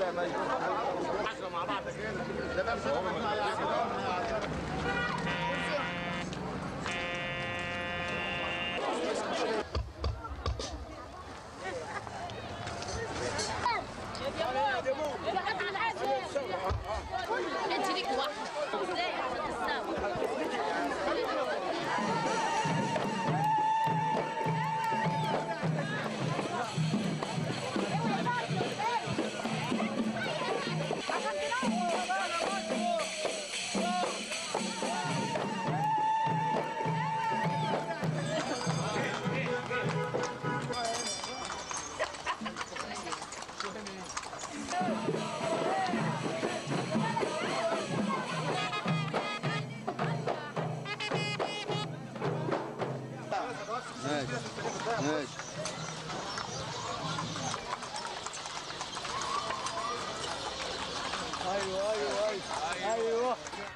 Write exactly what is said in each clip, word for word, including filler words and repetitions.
مع بعض كده ده بس انت ليك واحد ازاي ماشي ماشي ايوه ايوه ايوه ايوه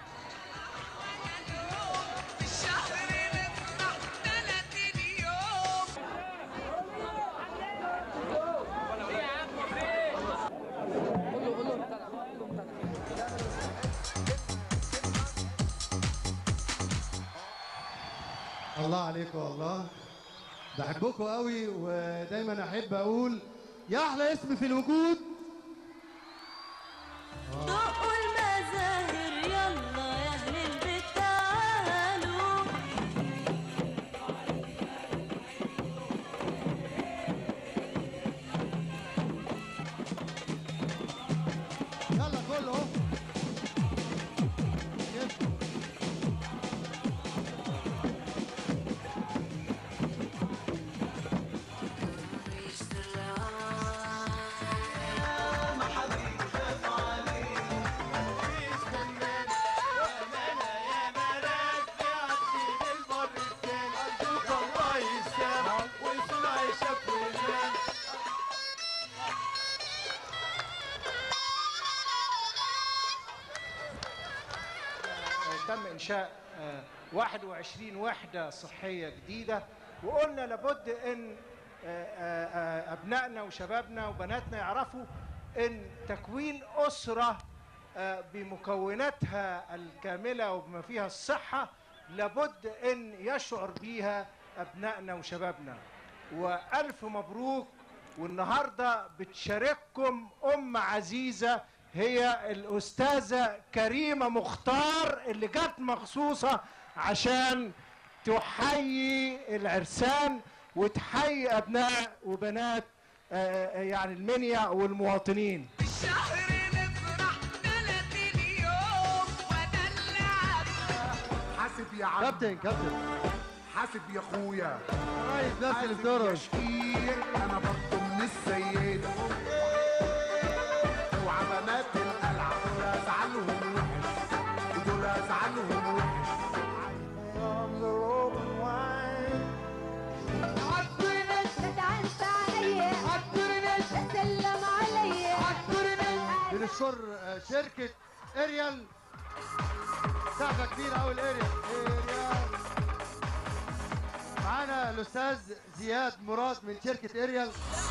الله عليكم والله بحبكم قوي ودايما احب اقول يا احلى اسم في الوجود. دقوا المزاهر يلا يا اهل البيت تعالوا يلا كله تم إنشاء واحد وعشرين وحدة صحية جديدة، وقلنا لابد إن أبنائنا وشبابنا وبناتنا يعرفوا إن تكوين أسرة بمكوناتها الكاملة وبما فيها الصحة لابد إن يشعر بيها أبنائنا وشبابنا. وألف مبروك. والنهاردة بتشارككم أم عزيزة هي الأستاذة كريمة مختار اللي جت مخصوصة عشان تحيي العرسان وتحيي أبناء وبنات يعني المنيا والمواطنين. الشهر نفرح ثلاثين يوم ودلع. حاسب يا عم كابتن كابتن حاسب يا اخويا رئيس بس اللي بترقص انا برضه من السيدة وعبنات القلعة دول ازعلهم وحش دول ازعلهم وحش. بنشكر شركة اريال سقفة كبيرة قوي الاريال اريال. معانا الاستاذ زياد مراد من شركة اريال.